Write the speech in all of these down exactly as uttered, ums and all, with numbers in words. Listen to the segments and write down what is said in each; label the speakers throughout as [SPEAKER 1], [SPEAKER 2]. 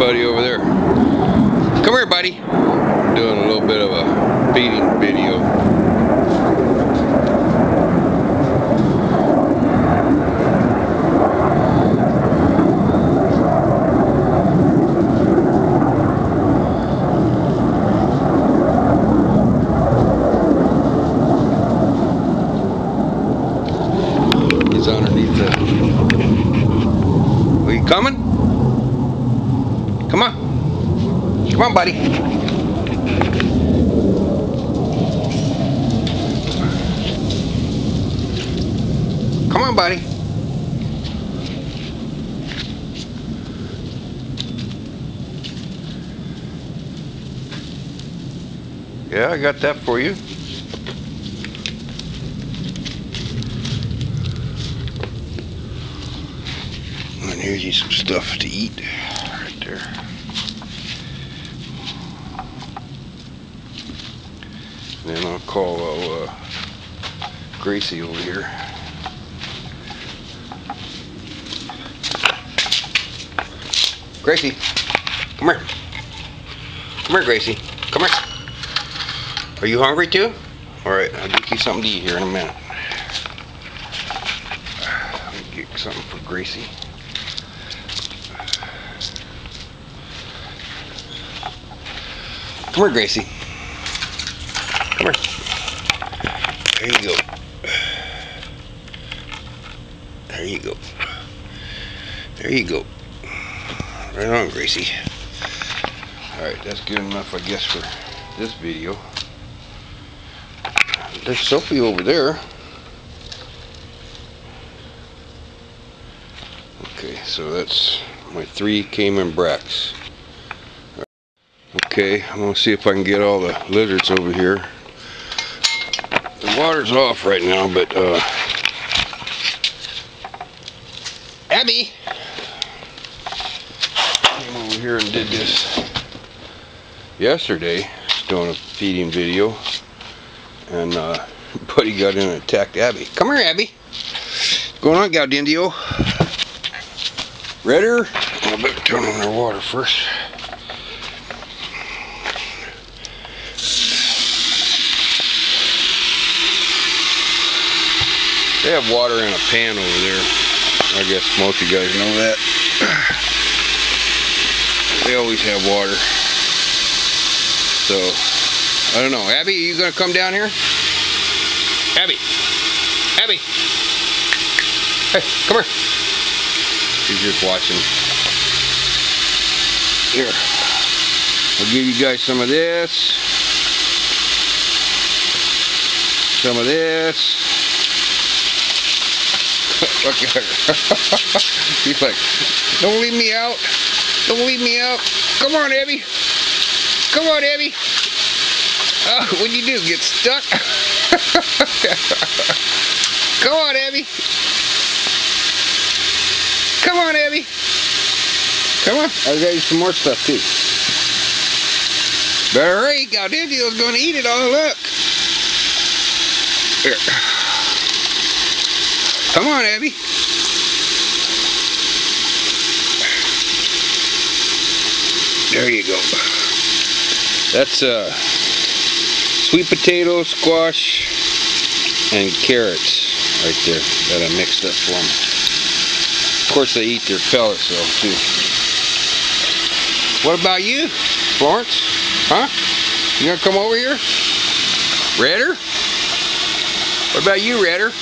[SPEAKER 1] buddy over there. Come here, buddy. Doing a little bit of a feeding video. He's underneath the... Are you coming? Come on. Come on, buddy. Come on, buddy. Yeah, I got that for you. And here's you some stuff to eat right there. And then I'll call uh, Gracie over here. Gracie, come here. Come here, Gracie. Come here. Are you hungry too? Alright, I'll get you something to eat here in a minute. Let me get something for Gracie. Come here, Gracie. Come here. There you go. There you go. There you go. Right on, Gracie. Alright, that's good enough, I guess, for this video. There's Sophie over there. Okay, so that's my three Cayman Bracks. Okay, I'm gonna see if I can get all the lizards over here. The water's off right now, but uh Abby came over here and did this yesterday, doing a feeding video, and uh Buddy got in and attacked Abby. Come here, Abby. What's going on, Gaudindio? Redder? I better turn on their water first. They have water in a pan over there. I guess most of you guys know that. They always have water. So, I don't know. Abby, are you going to come down here? Abby! Abby! Hey, come here. She's just watching. Here. I'll give you guys some of this. Some of this. Look at her. She's like, don't leave me out. Don't leave me out. Come on, Abby. Come on, Abby. Oh, what'd you do? Get stuck? Come on, Abby. Come on, Abby. Come on. I got you some more stuff, too. Better hurry. Gaudindio's going to eat it all. Look. Here. Come on, Abby. There you go. That's uh, sweet potato, squash, and carrots right there that I mixed up for them. Of course, they eat their pellets though too. What about you, Florence? Huh? You gonna come over here? Redder? What about you, Redder?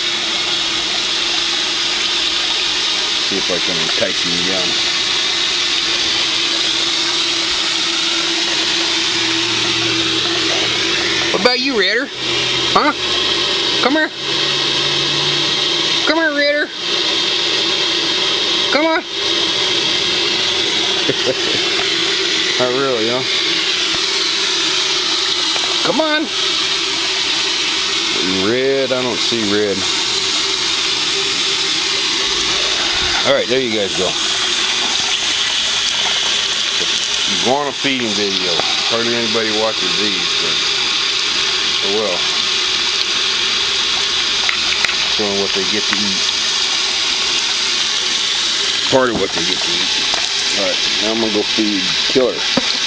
[SPEAKER 1] See if I can entice him down. What about you, Redder? Huh? Come here. Come here, Redder. Come on. Not really, huh? Come on. Red, I don't see red. Alright, there you guys go. You go on a feeding video. Hardly anybody watches these, but oh well. Showing what they get to eat. Part of what they get to eat. Alright. Now I'm gonna go feed Killer.